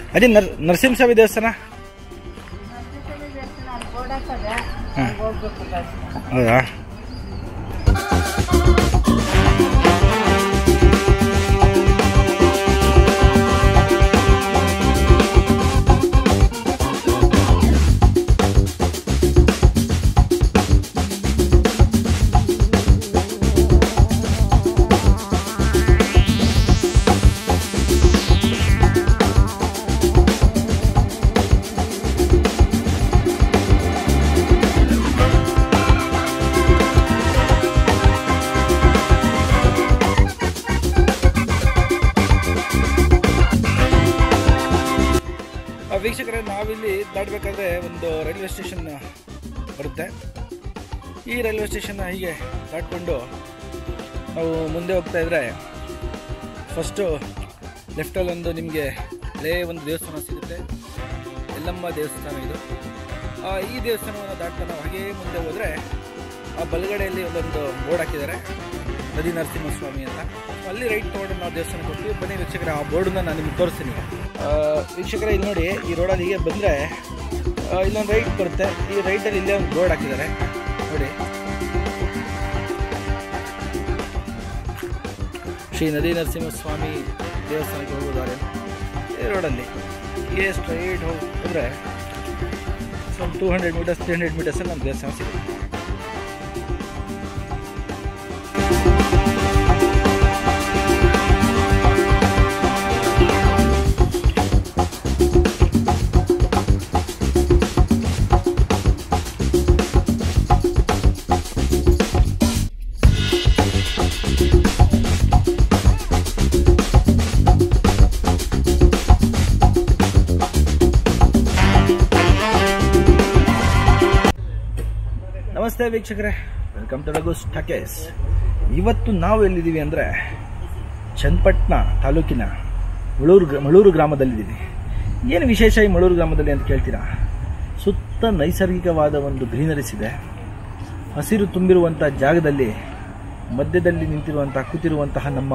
ಅದೇ ನರಸಿಂಹಸ್ವಾಮಿ ದೇವಸ್ಥಾನ ಹೌದಾ? ವೀಕ್ಷಕರೇ, ನಾವಿಲ್ಲಿ ದಾಟಬೇಕಾದ್ರೆ ಒಂದು ರೈಲ್ವೆ ಸ್ಟೇಷನ್ ಬರುತ್ತೆ. ಈ ರೈಲ್ವೆ ಸ್ಟೇಷನ್ನ ಹೀಗೆ ದಾಟ್ಕೊಂಡು ನಾವು ಮುಂದೆ ಹೋಗ್ತಾ ಇದ್ರೆ ಫಸ್ಟು ಲೆಫ್ಟಲ್ಲಿ ಒಂದು ನಿಮಗೆ ಹಳೇ ಒಂದು ದೇವಸ್ಥಾನ ಸಿಗುತ್ತೆ, ಎಲ್ಲಮ್ಮ ದೇವಸ್ಥಾನ ಇದು. ಈ ದೇವಸ್ಥಾನವನ್ನು ದಾಟ್ತಾ ನಾವು ಹಾಗೇ ಮುಂದೆ ಹೋದರೆ ಆ ಬಲಗಡೆಯಲ್ಲಿ ಒಂದೊಂದು ಬೋರ್ಡ್ ಹಾಕಿದ್ದಾರೆ, ನದಿ ನರಸಿಂಹಸ್ವಾಮಿ ಅಂತ. ಅಲ್ಲಿ ರೈಟ್ ತೊಗೊಂಡು ನಾವು ದೇವಸ್ಥಾನಕ್ಕೆ ಹೋಗ್ತೀವಿ. ಬನ್ನಿ ವೀಕ್ಷಕರೇ, ಆ ಬೋರ್ಡನ್ನ ನಾನು ನಿಮ್ಗೆ ತೋರಿಸ್ತೀನಿ. ವೀಕ್ಷಕರೇ, ಇಲ್ಲಿ ನೋಡಿ, ಈ ರೋಡಲ್ಲಿ ಹೀಗೆ ಬಂದರೆ ಇಲ್ಲೊಂದು ರೈಟ್ ಬರುತ್ತೆ. ಈ ರೈಟಲ್ಲಿ ಇಲ್ಲೇ ಒಂದು ಬೋರ್ಡ್ ಹಾಕಿದ್ದಾರೆ ನೋಡಿ, ಶ್ರೀ ನದಿ ನರಸಿಂಹಸ್ವಾಮಿ ದೇವಸ್ಥಾನಕ್ಕೆ ಹೋಗೋದಾರೆ. ಈ ರೋಡಲ್ಲಿ ಹೀಗೆ ಸ್ಟ್ರೈಟ್ ಹೋದರೆ ಒಂದು 200 ಮೀಟರ್ಸ್ 300 ಮೀಟರ್ಸಲ್ಲಿ ನಮ್ಮ ದೇವಸ್ಥಾನ ಸಿಗುತ್ತೆ. ನಮಸ್ತೆ ವೀಕ್ಷಕರೇ, ವೆಲ್ಕಮ್ ಟು ರಘುಸ್ ಟಾಕೀಸ್. ಇವತ್ತು ನಾವು ಎಲ್ಲಿದ್ದೀವಿ ಅಂದರೆ ಚನ್ನಪಟ್ಟಣ ತಾಲೂಕಿನ ಮಳೂರು ಗ್ರಾಮದಲ್ಲಿದ್ದೀವಿ. ಏನು ವಿಶೇಷ ಈ ಮಳೂರು ಗ್ರಾಮದಲ್ಲಿ ಅಂತ ಕೇಳ್ತೀರಾ? ಸುತ್ತ ನೈಸರ್ಗಿಕವಾದ ಒಂದು ಗ್ರೀನರೀಸ್ ಇದೆ. ಹಸಿರು ತುಂಬಿರುವಂಥ ಜಾಗದಲ್ಲಿ ಮಧ್ಯದಲ್ಲಿ ಕೂತಿರುವಂತಹ ನಮ್ಮ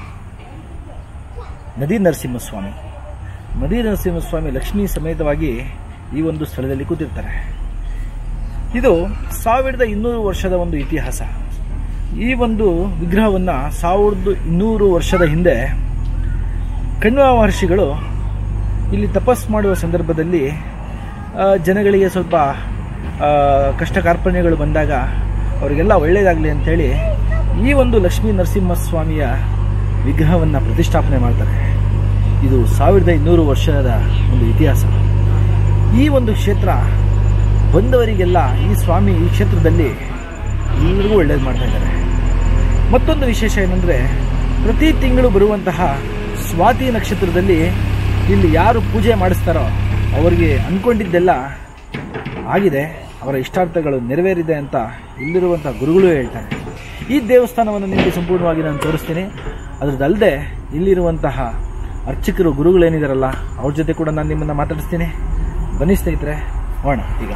ನದಿ ನರಸಿಂಹಸ್ವಾಮಿ ಲಕ್ಷ್ಮೀ ಸಮೇತವಾಗಿ ಈ ಒಂದು ಸ್ಥಳದಲ್ಲಿ ಕೂತಿರ್ತಾರೆ. ಇದು 1200 ವರ್ಷದ ಒಂದು ಇತಿಹಾಸ. ಈ ಒಂದು ವಿಗ್ರಹವನ್ನು 1200 ವರ್ಷದ ಹಿಂದೆ ಕಣ್ವ ಮಹರ್ಷಿಗಳು ಇಲ್ಲಿ ತಪಸ್ ಮಾಡುವ ಸಂದರ್ಭದಲ್ಲಿ ಜನಗಳಿಗೆ ಸ್ವಲ್ಪ ಕಷ್ಟ ಕಾರ್ಪಣ್ಯಗಳು ಬಂದಾಗ ಅವರಿಗೆಲ್ಲ ಒಳ್ಳೆಯದಾಗಲಿ ಅಂಥೇಳಿ ಈ ಒಂದು ಲಕ್ಷ್ಮೀ ನರಸಿಂಹಸ್ವಾಮಿಯ ವಿಗ್ರಹವನ್ನು ಪ್ರತಿಷ್ಠಾಪನೆ ಮಾಡ್ತಾರೆ. ಇದು 1200 ವರ್ಷದ ಒಂದು ಇತಿಹಾಸ. ಈ ಒಂದು ಕ್ಷೇತ್ರ ಬಂದವರಿಗೆಲ್ಲ ಈ ಸ್ವಾಮಿ ಈ ಕ್ಷೇತ್ರದಲ್ಲಿ ಎಲ್ಲರಿಗೂ ಒಳ್ಳೇದು ಮಾಡ್ತಾ ಇದ್ದಾರೆ. ಮತ್ತೊಂದು ವಿಶೇಷ ಏನಂದರೆ, ಪ್ರತಿ ತಿಂಗಳು ಬರುವಂತಹ ಸ್ವಾತಿ ನಕ್ಷತ್ರದಲ್ಲಿ ಇಲ್ಲಿ ಯಾರು ಪೂಜೆ ಮಾಡಿಸ್ತಾರೋ ಅವರಿಗೆ ಅಂದ್ಕೊಂಡಿದ್ದೆಲ್ಲ ಆಗಿದೆ, ಅವರ ಇಷ್ಟಾರ್ಥಗಳು ನೆರವೇರಿದೆ ಅಂತ ಇಲ್ಲಿರುವಂಥ ಗುರುಗಳು ಹೇಳ್ತಾರೆ. ಈ ದೇವಸ್ಥಾನವನ್ನು ನಿಮಗೆ ಸಂಪೂರ್ಣವಾಗಿ ನಾನು ತೋರಿಸ್ತೀನಿ. ಅದರದ್ದಲ್ಲದೆ ಇಲ್ಲಿರುವಂತಹ ಅರ್ಚಕರು ಗುರುಗಳೇನಿದಾರಲ್ಲ ಅವ್ರ ಜೊತೆ ಕೂಡ ನಾನು ನಿಮ್ಮನ್ನು ಮಾತಾಡಿಸ್ತೀನಿ. ಬನ್ನಿ ಸ್ನೇಹಿತರೆ, ಹೋಗೋಣ ಈಗ.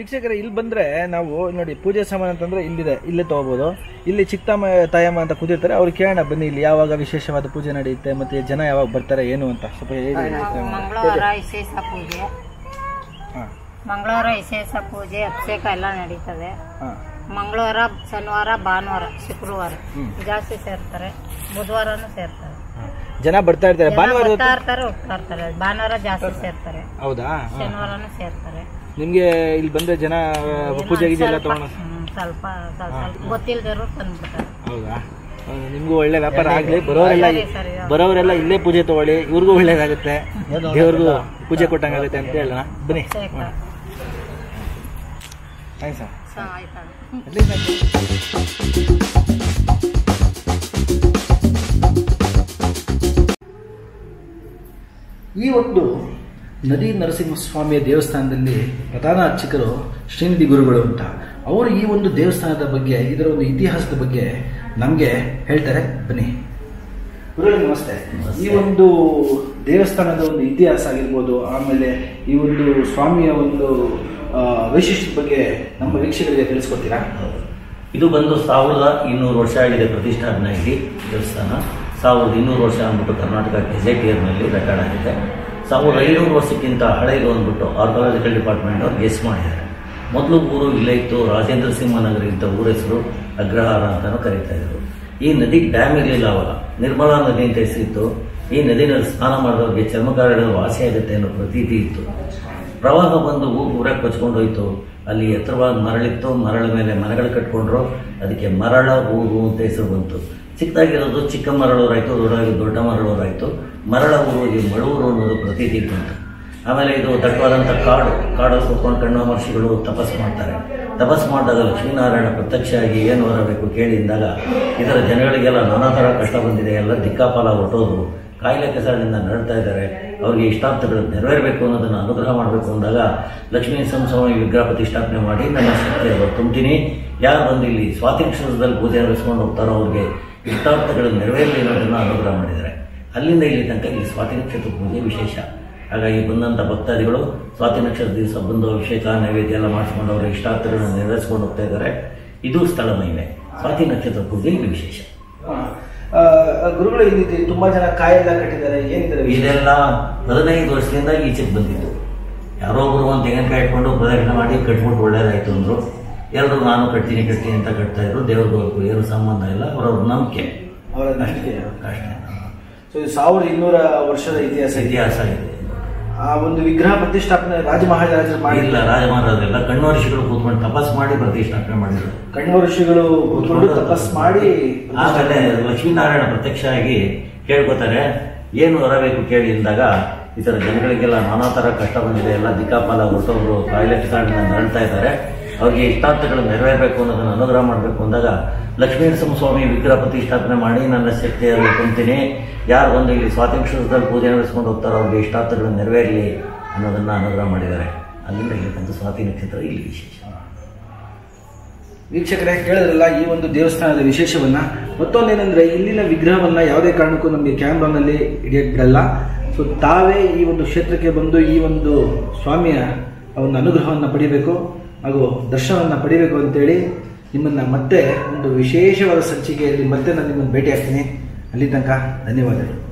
ವೀಕ್ಷಕರೇ, ಇಲ್ಲಿ ಬಂದರೆ ನಾವು ನೋಡಿ ಪೂಜೆ ಸಾಮಾನು ಅಂತಂದರೆ ಇಲ್ಲಿದೆ, ಇಲ್ಲೇ ತೊಗೋಬೋದು. ಇಲ್ಲಿ ಚಿಕ್ಕಮ್ಮ ತಾಯಮ್ಮ ಅಂತ ಕೂತಿರ್ತಾರೆ, ಅವ್ರು ಕೇಳೋಣ ಬನ್ನಿ ಇಲ್ಲಿ ಯಾವಾಗ ವಿಶೇಷವಾದ ಪೂಜೆ ನಡೆಯುತ್ತೆ ಮತ್ತು ಜನ ಯಾವಾಗ ಬರ್ತಾರೆ ಏನು ಅಂತ ಸ್ವಲ್ಪ ಹೇಳಿ. ಮಂಗಳವಾರ ವಿಶೇಷ ಪೂಜೆ, ಮಂಗಳವಾರ ವಿಶೇಷ ಪೂಜೆ, ಅಭಿಷೇಕ ಎಲ್ಲ ನಡೀತದೆ. ಮಂಗಳವಾರ, ಶನಿವಾರ, ಭಾನುವಾರ, ಶುಕ್ರವಾರ ಜಾಸ್ತಿ ಸೇರ್ತಾರೆ, ಬುಧವಾರನೂ ಸೇರ್ತಾರೆ. ಜನ ಬರ್ತಾ ಇರ್ತಾರೆ, ಭಾನುವಾರ ಹೋಗ್ತಾ ಇರ್ತಾರೆ. ಭಾನುವಾರ ಜಾಸ್ತಿ ಸೇರ್ತಾರೆ. ಹೌದಾ? ಶನಿವಾರನೂ ಸೇರ್ತಾರೆ. ನಿಮ್ಗೆ ಇಲ್ಲಿ ಬಂದ್ರೆ ಜನ ಪೂಜೆ ಗೀಜೆ ಎಲ್ಲ ತಗೊಂಡು ಸ್ವಲ್ಪ ಗೊತ್ತಿಲ್ಲದವರು ತಂದ್ಬಿಡ್ತಾರೆ. ಹೌದಾ? ನಿಮ್ಗೂ ಒಳ್ಳೆ ವ್ಯಾಪಾರ ಆಗ್ಲಿ. ಬರೋರೆಲ್ಲ ಇಲ್ಲೇ ಪೂಜೆ ತಗೊಳ್ಳಿ, ಇವ್ರಿಗೂ ಒಳ್ಳೇದಾಗುತ್ತೆ, ದೇವ್ರಿಗೂ ಪೂಜೆ ಕೊಟ್ಟಂಗಾಗುತ್ತೆ ಅಂತ ಹೇಳೋಣ. ಬನ್ನಿ. ಥ್ಯಾಂಕ್ಸ್ ಈ ಒಂದು ನದಿ ನರಸಿಂಹಸ್ವಾಮಿಯ ದೇವಸ್ಥಾನದಲ್ಲಿ ಪ್ರಧಾನ ಅರ್ಚಕರು ಶ್ರೀನಿಧಿ ಗುರುಗಳು ಅಂತ. ಅವರು ಈ ಒಂದು ದೇವಸ್ಥಾನದ ಬಗ್ಗೆ, ಇದರ ಒಂದು ಇತಿಹಾಸದ ಬಗ್ಗೆ ನಮಗೆ ಹೇಳ್ತಾರೆ. ಬನ್ನಿ ಗುರುಗಳು, ನಮಸ್ತೆ. ಈ ಒಂದು ದೇವಸ್ಥಾನದ ಒಂದು ಇತಿಹಾಸ ಆಗಿರ್ಬೋದು, ಆಮೇಲೆ ಈ ಒಂದು ಸ್ವಾಮಿಯ ಒಂದು ವೈಶಿಷ್ಟ್ಯದ ಬಗ್ಗೆ ನಮ್ಮ ವೀಕ್ಷಕರಿಗೆ ತಿಳಿಸ್ಕೊಡ್ತೀರಾ? ಇದು ಬಂದು 1200 ವರ್ಷ ಆಗಿದೆ ಪ್ರತಿಷ್ಠಾಪನೆ ಆಗಿ ದೇವಸ್ಥಾನ. 1200 ವರ್ಷ ಅಂದ್ಬಿಟ್ಟು ಕರ್ನಾಟಕ ಗೆಜೆಟಿಯರ್ನಲ್ಲಿ ರೆಕಾರ್ಡ್ ಆಗಿದೆ. 1500 ವರ್ಷಕ್ಕಿಂತ ಹಳೆಯದು ಅಂದ್ಬಿಟ್ಟು ಆರ್ಕಾಲಜಿಕಲ್ ಡಿಪಾರ್ಟ್ಮೆಂಟ್ ಅವ್ರು ಗೆಸ್ ಮಾಡಿದ್ದಾರೆ. ಮೊದಲು ಊರು ಇಲ್ಲೇ ಇತ್ತು, ರಾಜೇಂದ್ರ ಸಿಂಹ ನಗರ ಇದ್ದ ಊರ ಹೆಸರು ಅಗ್ರಹಾರ ಅಂತಲೂ ಕರೀತಾ ಇದ್ರು. ಈ ನದಿ ಡ್ಯಾಮ್ ಇರಲಿಲ್ಲ ಅವಾಗ, ನಿರ್ಮಲಾ ನದಿ ಅಂತ ಹೆಸರಿತ್ತು. ಈ ನದಿನಲ್ಲಿ ಸ್ನಾನ ಮಾಡಿದವ್ರಿಗೆ ಚರ್ಮಕಾರಗಳು ವಾಸಿ ಆಗುತ್ತೆ ಅನ್ನೋ ಪ್ರತೀತಿ ಇತ್ತು. ಪ್ರವಾಹ ಬಂದು ಊರಾಗ ಕೊಚ್ಕೊಂಡು ಹೋಯ್ತು. ಅಲ್ಲಿ ಎತ್ತರವಾದ ಮರಳಿತ್ತು, ಮರಳ ಮೇಲೆ ಮನೆಗಳು ಕಟ್ಕೊಂಡ್ರು, ಅದಕ್ಕೆ ಮರಳ ಊರು ಅಂತ ಹೆಸರು ಬಂತು. ಚಿಕ್ಕದಾಗಿರೋದು ಚಿಕ್ಕ ಮರಳೂರಾಯಿತು, ದೊಡ್ಡ ಮರಳೂರಾಯಿತು. ಮರಳ ಊರಿಗೆ ಮಳೂರು ಅನ್ನೋದು ಪ್ರತೀತಿ ಬಂತು. ಆಮೇಲೆ ಇದು ದಟ್ಟವಾದಂಥ ಕಾಡಲ್ಲಿ ಕೂತ್ಕೊಂಡು ಕಣ್ವ ಮಹರ್ಷಿಗಳು ತಪಸ್ಸು ಮಾಡ್ತಾರೆ. ತಪಸ್ಸು ಮಾಡಿದಾಗ ಲಕ್ಷ್ಮೀನಾರಾಯಣ ಪ್ರತ್ಯಕ್ಷ ಆಗಿ ಏನು ಬರಬೇಕು ಕೇಳಿದಾಗ ಇದರ ಜನಗಳಿಗೆಲ್ಲ ನಾನಾ ಥರ ಕಷ್ಟ ಬಂದಿದೆ, ಎಲ್ಲ ದಿಕ್ಕಾಪಾಲ ಹೊರಟೋದು, ಕಾಯಿಲೆ ಕೆಸರಿನಿಂದ ನರಳ್ತಾ ಇದ್ದಾರೆ, ಅವ್ರಿಗೆ ಇಷ್ಟಾರ್ಥಗಳು ನೆರವೇರಬೇಕು ಅನ್ನೋದನ್ನು ಅನುಗ್ರಹ ಮಾಡಬೇಕು ಅಂದಾಗ ಲಕ್ಷ್ಮೀ ನರಸಿಂಹಸ್ವಾಮಿ ವಿಗ್ರಹ ಪ್ರತಿಷ್ಠಾಪನೆ ಮಾಡಿ ನನ್ನ ಶಕ್ತಿಯನ್ನು ತುಂಬ್ತೀನಿ, ಯಾರು ಬಂದು ಇಲ್ಲಿ ಸ್ವಾತಿ ನಕ್ಷತ್ರದಲ್ಲಿ ಪೂಜೆ ನಡೆಸ್ಕೊಂಡು ಹೋಗ್ತಾರೋ ಅವ್ರಿಗೆ ಇಷ್ಟಾರ್ಥಗಳು ನೆರವೇರಲಿ ಅನ್ನೋದನ್ನು ಅನುಗ್ರಹ ಮಾಡಿದ್ದಾರೆ. ಅಲ್ಲಿಂದ ಇಲ್ಲಿ ತನಕ ಇಲ್ಲಿ ಸ್ವಾತಿ ನಕ್ಷತ್ರ ಪೂಜೆ ವಿಶೇಷ. ಹಾಗಾಗಿ ಬಂದಂಥ ಭಕ್ತಾದಿಗಳು ಸ್ವಾತಿ ನಕ್ಷತ್ರ ದಿವಸ ಬಂದು ಅಭಿಷೇಕ ನೈವೇದ್ಯ ಎಲ್ಲ ಮಾಡಿಸ್ಕೊಂಡು ಅವರ ಇಷ್ಟಾರ್ಥಗಳನ್ನು ನೆರವೇರಿಸ್ಕೊಂಡು ಹೋಗ್ತಾ ಇದ್ದಾರೆ. ಇದು ಸ್ಥಳ ಮಹಿಮೆ. ಸ್ವಾತಿ ನಕ್ಷತ್ರ ಪೂಜೆ ಇಲ್ಲಿ ವಿಶೇಷ. ಗುರುಗಳು, ಇಲ್ಲಿ ತುಂಬಾ ಜನ ಕಾಯೆಲ್ಲ ಕಟ್ಟಿದ್ದಾರೆ, ಏನಿದ್ದಾರೆ? ಇದೆಲ್ಲ 15 ವರ್ಷದಿಂದ ಈಚೆಗೆ ಬಂದಿದ್ದು. ಯಾರೋ ಒಬ್ರು ಒಂದು ತೆಂಗಿನಕಾಯಿ ಇಟ್ಕೊಂಡು ಪ್ರದಕ್ಷಿಣೆ ಮಾಡಿ ಕಟ್ಬಿಟ್ಟು ಒಳ್ಳೇದಾಯ್ತು ಅಂದ್ರು. ಎಲ್ಲರೂ ನಾನು ಕಟ್ತೀನಿ ಅಂತ ಕಟ್ತಾ ಇದ್ರು. ದೇವ್ರಿಗೂ ಏನು ಸಂಬಂಧ ಇಲ್ಲ, ಅವರವ್ರ ನಂಬಿಕೆ, ಅವರ ನಂಬಿಕೆ ಅಷ್ಟೇ. ಸೊ ಇದು 1200 ವರ್ಷದ ಇತಿಹಾಸ ಇದೆ. ಆ ಒಂದು ವಿಗ್ರಹ ಪ್ರತಿಷ್ಠಾಪನೆ ರಾಜಮಹಾರಾಜರು ಮಾಡಿಲ್ಲ, ರಾಜಮಹಾರಾಜರೆಲ್ಲ ಕಣ್ವ ಋಷಿಗಳು ಕೂತ್ಕೊಂಡು ತಪಸ್ ಮಾಡಿ ಪ್ರತಿಷ್ಠಾಪನೆ ಮಾಡಿದ್ರು. ಕಣ್ವ ಋಷಿಗಳು ಕೂತ್ಕೊಂಡು ತಪಸ್ ಮಾಡಿ ಆಮೇಲೆ ಲಕ್ಷ್ಮೀನಾರಾಯಣ ಪ್ರತ್ಯಕ್ಷ ಆಗಿ ಕೇಳ್ಕೊತಾರೆ, ಏನು ಬರಬೇಕು ಕೇಳಿ ಅಂದಾಗ ಈ ಥರ ಜನಗಳಿಗೆಲ್ಲ ನಾನಾ ಥರ ಕಷ್ಟ ಬಂದಿದೆ, ಎಲ್ಲ ದಿಕ್ಕಾಪಾಲ ಹೊರಟವರು ಕಾಯಿಲೆ ಕಿಸಾಡಿನ ನರಳ್ತಾ ಇದ್ದಾರೆ, ಅವ್ರಿಗೆ ಇಷ್ಟಾರ್ಥಗಳು ನೆರವೇರಬೇಕು ಅನ್ನೋದನ್ನು ಅನುಗ್ರಹ ಮಾಡಬೇಕು ಅಂದಾಗ ಲಕ್ಷ್ಮೀ ನರಸಿಂಹಸ್ವಾಮಿ ವಿಗ್ರಹ ಪ್ರತಿಷ್ಠಾಪನೆ ಮಾಡಿ ನನ್ನ ಶಕ್ತಿಯಲ್ಲಿ ತುಂಬ್ತೀನಿ, ಯಾರು ಬಂದು ಇಲ್ಲಿ ಸ್ವಾತಿ ನಕ್ಷತ್ರದಲ್ಲಿ ಪೂಜೆ ನಡೆಸ್ಕೊಂಡು ಹೋಗ್ತಾರೋ ಅವ್ರಿಗೆ ಇಷ್ಟಾರ್ಥಗಳು ನೆರವೇರಲಿ ಅನ್ನೋದನ್ನು ಅನುಗ್ರಹ ಮಾಡಿದ್ದಾರೆ. ಅಲ್ಲಿಂದ ಇಲ್ಲಿಂದ ಸ್ವಾತಿ ನಕ್ಷತ್ರ ಇಲ್ಲಿ ವಿಶೇಷ. ವೀಕ್ಷಕರೇ, ಕೇಳಿದ್ರಲ್ಲ ಈ ಒಂದು ದೇವಸ್ಥಾನದ ವಿಶೇಷವನ್ನ. ಮತ್ತೊಂದೇನೆಂದ್ರೆ ಇಲ್ಲಿನ ವಿಗ್ರಹವನ್ನ ಯಾವುದೇ ಕಾರಣಕ್ಕೂ ನಮಗೆ ಕ್ಯಾಮ್ರಾನಲ್ಲಿ ಹಿಡಿಯಕ್ಕೆ ಬಿಡಲ್ಲ. ಸೊ ತಾವೇ ಈ ಒಂದು ಕ್ಷೇತ್ರಕ್ಕೆ ಬಂದು ಈ ಒಂದು ಸ್ವಾಮಿಯ ಒಂದು ಅನುಗ್ರಹವನ್ನು ಪಡಿಬೇಕು ಹಾಗೂ ದರ್ಶನವನ್ನು ಪಡಿಬೇಕು ಅಂತೇಳಿ ನಿಮ್ಮನ್ನು ಮತ್ತೆ ಒಂದು ವಿಶೇಷವಾದ ಸಂಚಿಕೆಯಲ್ಲಿ ಮತ್ತೆ ನಾನು ನಿಮ್ಮನ್ನು ಭೇಟಿ ಆಗ್ತೀನಿ. ಅಲ್ಲಿ ತನಕ ಧನ್ಯವಾದಗಳು.